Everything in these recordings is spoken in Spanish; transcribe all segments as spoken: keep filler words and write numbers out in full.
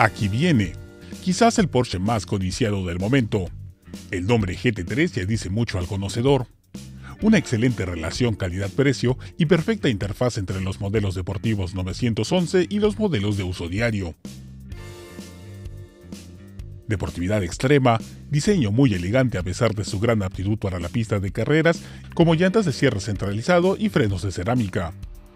Aquí viene, quizás el Porsche más codiciado del momento. El nombre G T tres ya dice mucho al conocedor. Una excelente relación calidad-precio y perfecta interfaz entre los modelos deportivos novecientos once y los modelos de uso diario. Deportividad extrema, diseño muy elegante a pesar de su gran aptitud para la pista de carreras, como llantas de cierre centralizado y frenos de cerámica.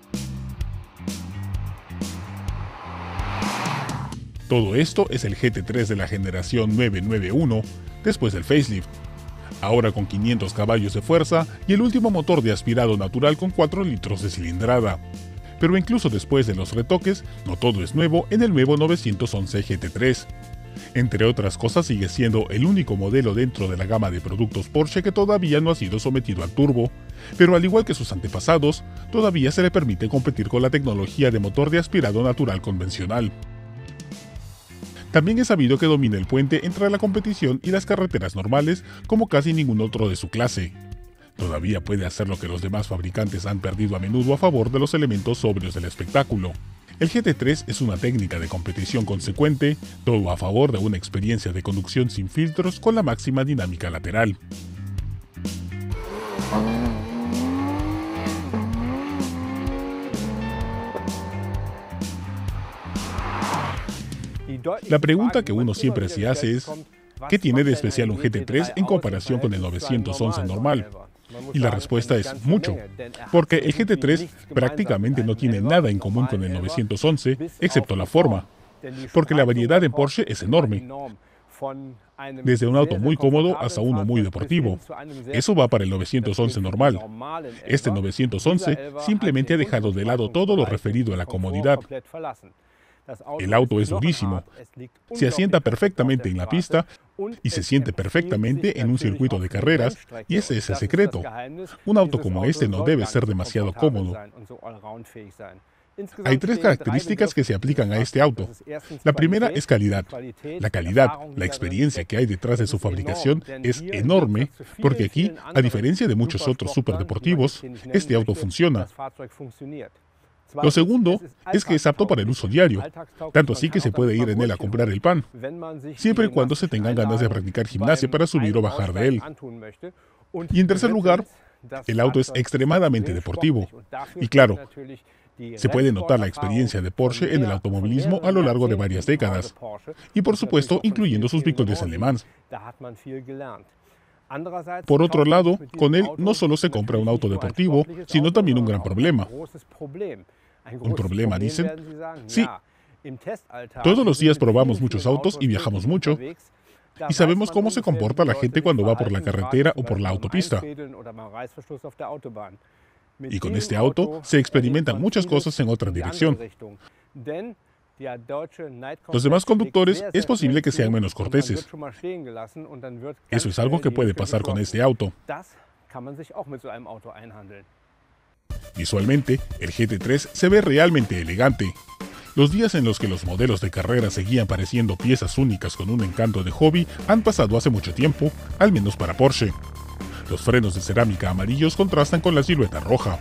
Todo esto es el G T tres de la generación nueve nueve uno, después del facelift. Ahora con quinientos caballos de fuerza y el último motor de aspirado natural con cuatro litros de cilindrada. Pero incluso después de los retoques, no todo es nuevo en el nuevo novecientos once G T tres. Entre otras cosas, sigue siendo el único modelo dentro de la gama de productos Porsche que todavía no ha sido sometido al turbo, pero al igual que sus antepasados, todavía se le permite competir con la tecnología de motor de aspirado natural convencional. También es sabido que domina el puente entre la competición y las carreteras normales como casi ningún otro de su clase. Todavía puede hacer lo que los demás fabricantes han perdido a menudo a favor de los elementos sobrios del espectáculo. El G T tres es una técnica de competición consecuente, todo a favor de una experiencia de conducción sin filtros con la máxima dinámica lateral. La pregunta que uno siempre se hace es, ¿qué tiene de especial un G T tres en comparación con el novecientos once normal? Y la respuesta es mucho, porque el G T tres prácticamente no tiene nada en común con el novecientos once, excepto la forma, porque la variedad en Porsche es enorme. Desde un auto muy cómodo hasta uno muy deportivo. Eso va para el novecientos once normal. Este novecientos once simplemente ha dejado de lado todo lo referido a la comodidad. El auto es durísimo, se asienta perfectamente en la pista y se siente perfectamente en un circuito de carreras, y ese es el secreto. Un auto como este no debe ser demasiado cómodo. Hay tres características que se aplican a este auto. La primera es calidad. La calidad, la experiencia que hay detrás de su fabricación es enorme, porque aquí, a diferencia de muchos otros superdeportivos, este auto funciona. Lo segundo es que es apto para el uso diario, tanto así que se puede ir en él a comprar el pan, siempre y cuando se tengan ganas de practicar gimnasia para subir o bajar de él. Y en tercer lugar, el auto es extremadamente deportivo. Y claro, se puede notar la experiencia de Porsche en el automovilismo a lo largo de varias décadas, y por supuesto incluyendo sus victorias en Le Mans. Por otro lado, con él no solo se compra un auto deportivo, sino también un gran problema. ¿Un problema, dicen? Sí. Todos los días probamos muchos autos y viajamos mucho, y sabemos cómo se comporta la gente cuando va por la carretera o por la autopista. Y con este auto se experimentan muchas cosas en otra dirección. Los demás conductores es posible que sean menos corteses. Eso es algo que puede pasar con este auto. Visualmente, el G T tres se ve realmente elegante. Los días en los que los modelos de carrera seguían pareciendo piezas únicas con un encanto de hobby han pasado hace mucho tiempo, al menos para Porsche. Los frenos de cerámica amarillos contrastan con la silueta roja.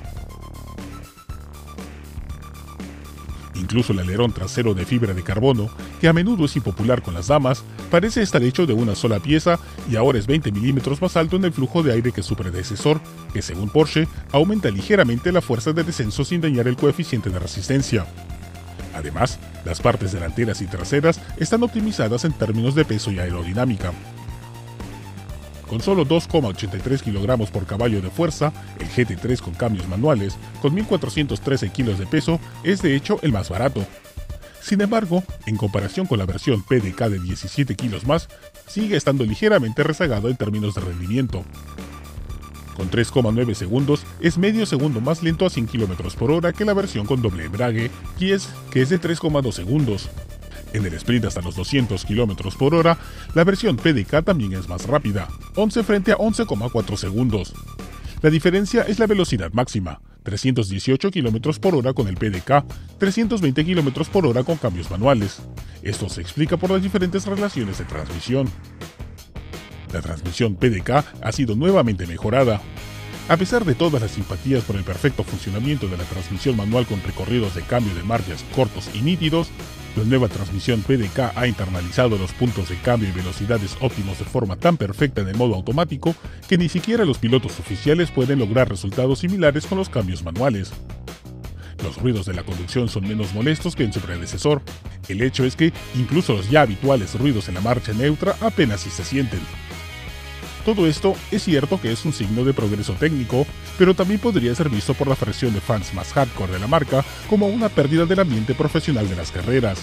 Incluso el alerón trasero de fibra de carbono, que a menudo es impopular con las damas, parece estar hecho de una sola pieza y ahora es veinte milímetros más alto en el flujo de aire que su predecesor, que según Porsche, aumenta ligeramente la fuerza de descenso sin dañar el coeficiente de resistencia. Además, las partes delanteras y traseras están optimizadas en términos de peso y aerodinámica. Con solo dos coma ochenta y tres kilogramos por caballo de fuerza, el G T tres con cambios manuales, con mil cuatrocientos trece kilos de peso, es de hecho el más barato. Sin embargo, en comparación con la versión P D K de diecisiete kilos más, sigue estando ligeramente rezagado en términos de rendimiento. Con tres coma nueve segundos, es medio segundo más lento a cien kilómetros por hora que la versión con doble embrague, que es, que es de tres coma dos segundos. En el sprint hasta los doscientos kilómetros por hora, la versión P D K también es más rápida, once frente a once coma cuatro segundos. La diferencia es la velocidad máxima, trescientos dieciocho kilómetros por hora con el P D K, trescientos veinte kilómetros por hora con cambios manuales. Esto se explica por las diferentes relaciones de transmisión. La transmisión P D K ha sido nuevamente mejorada. A pesar de todas las simpatías por el perfecto funcionamiento de la transmisión manual con recorridos de cambio de marchas cortos y nítidos, La nueva transmisión P D K ha internalizado los puntos de cambio y velocidades óptimos de forma tan perfecta en el modo automático que ni siquiera los pilotos oficiales pueden lograr resultados similares con los cambios manuales. Los ruidos de la conducción son menos molestos que en su predecesor. El hecho es que incluso los ya habituales ruidos en la marcha neutra apenas si se sienten. Todo esto es cierto que es un signo de progreso técnico, pero también podría ser visto por la fracción de fans más hardcore de la marca como una pérdida del ambiente profesional de las carreras.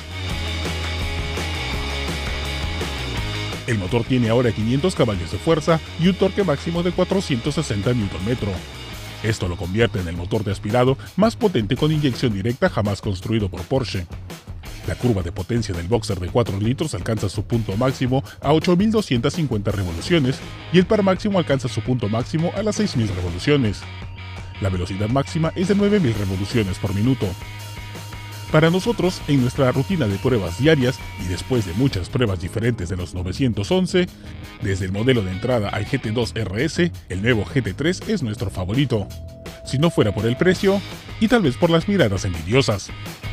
El motor tiene ahora quinientos caballos de fuerza y un torque máximo de cuatrocientos sesenta newton metro. Esto lo convierte en el motor de aspirado más potente con inyección directa jamás construido por Porsche. La curva de potencia del Boxer de cuatro litros alcanza su punto máximo a ocho mil doscientas cincuenta revoluciones y el par máximo alcanza su punto máximo a las seis mil revoluciones. La velocidad máxima es de nueve mil revoluciones por minuto. Para nosotros, en nuestra rutina de pruebas diarias y después de muchas pruebas diferentes de los novecientos once, desde el modelo de entrada al G T dos R S, el nuevo G T tres es nuestro favorito. Si no fuera por el precio, y tal vez por las miradas envidiosas.